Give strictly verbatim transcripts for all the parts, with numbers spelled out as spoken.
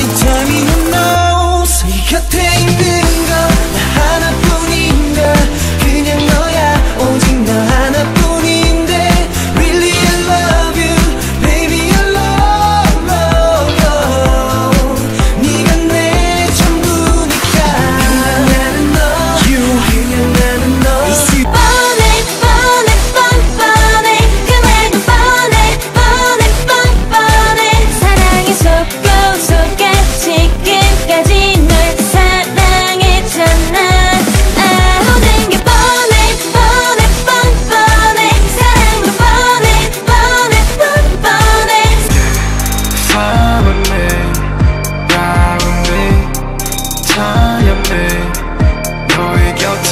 Tell me who knows 네 곁에 있는 건 나 하나뿐인가 그냥 너야 오직 너 하나뿐인데 Really I love you baby I love, love, love 네가 내 전부니까 그냥 나는 너 You 그냥 나는 너 뻔해 뻔해 뻔뻔해 그만도 뻔해 뻔해 뻔뻔해 사랑에 속고 속아 지금까지 널 사랑했잖아 아 모든 게 뻔해 뻔해 뻔뻔해 사랑도 뻔해 뻔해 뻔뻔해 Follow me, ride with me, 타협해 너의 곁에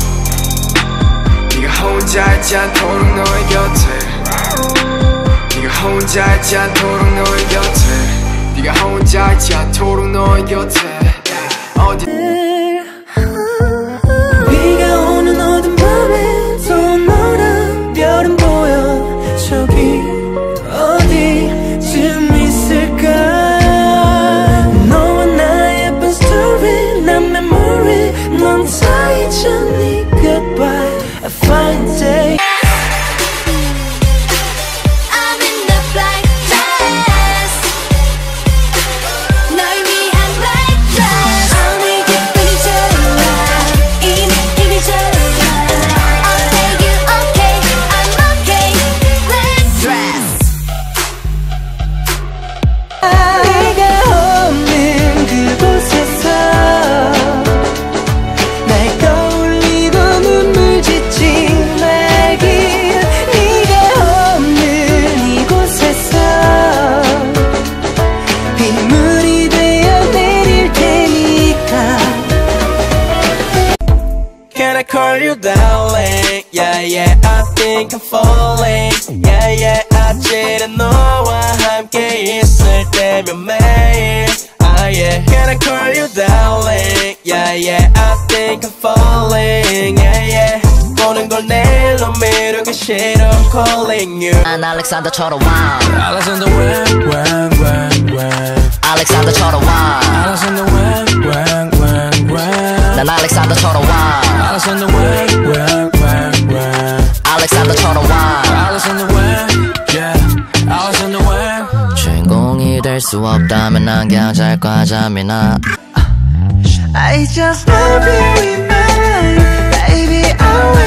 네가 혼자 있지 않도록 너의 곁에 네가 혼자 있지 않도록 너의 곁에 네가 혼자 있지 않도록 너의 곁에 어디 비가 오는 어두운 밤에 또 너란 별은 보여 저기 어디쯤 있을까 너와 나의 예쁜 스토리 난 memory 넌 다 잊었니 goodbye I find day I'm in the black dress 널 위한 black dress 아무리 기분이 좋아 이 느낌이 좋아 I'll take you okay I'm okay black dress 네가 없는 그곳에서 날 떠올리고 눈물 짓지 말길 네가 없는 이곳에서 빗물이 되어 내릴 테니까 Can I call you darling? Yeah yeah I think I'm falling Yeah yeah 아찔한 너와 함께 있을 때면 매일 Ah yeah Can I call you darling? Yeah yeah I think I'm falling Yeah yeah 보는 걸 내일로 미루기 싫어 Calling you 난 알렉산더처럼 wow Alexander when when when when 알렉산더처럼 wow Alexander when when when when 난 알렉산더처럼 wow Alexander when when when when 알렉산더처럼 wow Alexander when yeah Alexander when 주인공이 될 수 없다면 난 그냥 잘 거야 잠이나 I just love you in my life Baby I will